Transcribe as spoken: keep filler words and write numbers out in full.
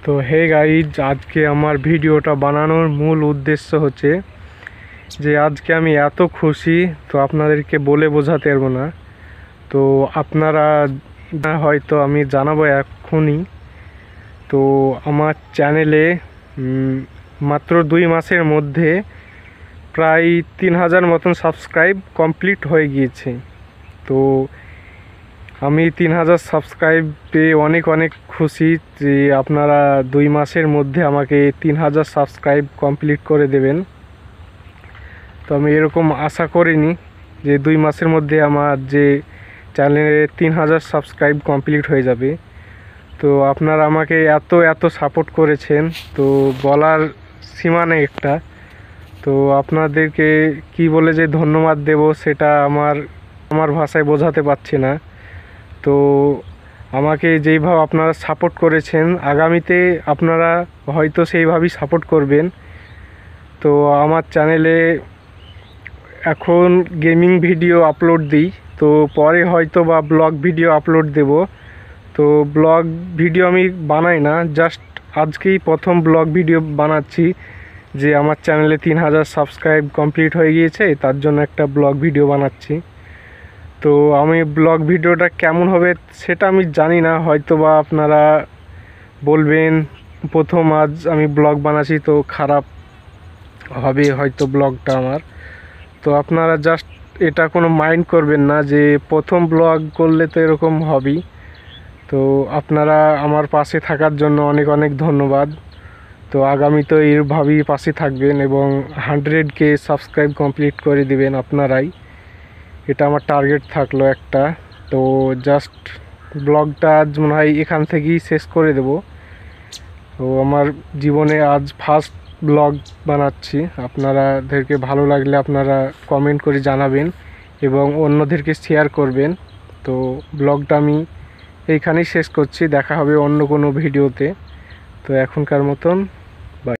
তো hey guys, আজকে আমার ভিডিওটা বানানোর মূল উদ্দেশ্য হচ্ছে যে আজকে আমি এত খুশি, তো আপনাদেরকে বলে বোঝাতে পারবো না। তো আপনারা হয়তো আমি জানাবো এখনই। তো আমার চ্যানেলে মাত্র দুই মাসের মধ্যে প্রায় তিন হাজার মতন সাবস্ক্রাইব কমপ্লিট হয়ে গিয়েছে। তো আমি তিন হাজার সাবস্ক্রাইব পেয়ে অনেক অনেক খুশি যে আপনারা দুই মাসের মধ্যে আমাকে তিন হাজার সাবস্ক্রাইব কমপ্লিট করে দেবেন। তো আমি এরকম আশা করিনি যে দুই মাসের মধ্যে আমার যে চ্যানেলে তিন হাজার সাবস্ক্রাইব কমপ্লিট হয়ে যাবে। তো আপনারা আমাকে এত এত সাপোর্ট করেছেন, তো বলার সীমা নেই একটা। তো আপনাদেরকে কি বলে যে ধন্যবাদ দেব সেটা আমার আমার ভাষায় বোঝাতে পারছি না। তো আমাকে যেইভাবে আপনারা সাপোর্ট করেছেন, আগামীতে আপনারা হয়তো সেইভাবেই সাপোর্ট করবেন। তো আমার চ্যানেলে এখন গেমিং ভিডিও আপলোড দিই, তো পরে হয়তো বা ব্লগ ভিডিও আপলোড দেব। তো ব্লগ ভিডিও আমি বানাই না, জাস্ট আজকেই প্রথম ব্লগ ভিডিও বানাচ্ছি যে আমার চ্যানেলে তিন হাজার সাবস্ক্রাইব কমপ্লিট হয়ে গিয়েছে, তার জন্য একটা ব্লগ ভিডিও বানাচ্ছি। তো আমি ব্লগ ভিডিওটা কেমন হবে সেটা আমি জানি না, হয়তো বা আপনারা বলবেন প্রথম আজ আমি ব্লগ বানাচ্ছি তো খারাপ হবে হয়তো ব্লগটা আমার। তো আপনারা জাস্ট এটা কোনো মাইন্ড করবেন না যে প্রথম ব্লগ করলে তো এরকম হবেই। তো আপনারা আমার পাশে থাকার জন্য অনেক অনেক ধন্যবাদ। তো আগামী তো এইভাবেই পাশে থাকবেন এবং হান্ড্রেড কে সাবস্ক্রাইব কমপ্লিট করে দিবেন আপনারাই, এটা আমার টার্গেট থাকলো একটা। তো জাস্ট ব্লগটা আজ মনে হয় এখান থেকেই শেষ করে দেব। তো আমার জীবনে আজ ফার্স্ট ব্লগ বানাচ্ছি, আপনারাদেরকে ভালো লাগলে আপনারা কমেন্ট করে জানাবেন এবং অন্যদেরকে শেয়ার করবেন। তো ব্লগটা আমি এইখানেই শেষ করছি, দেখা হবে অন্য কোনো ভিডিওতে। তো এখনকার মতন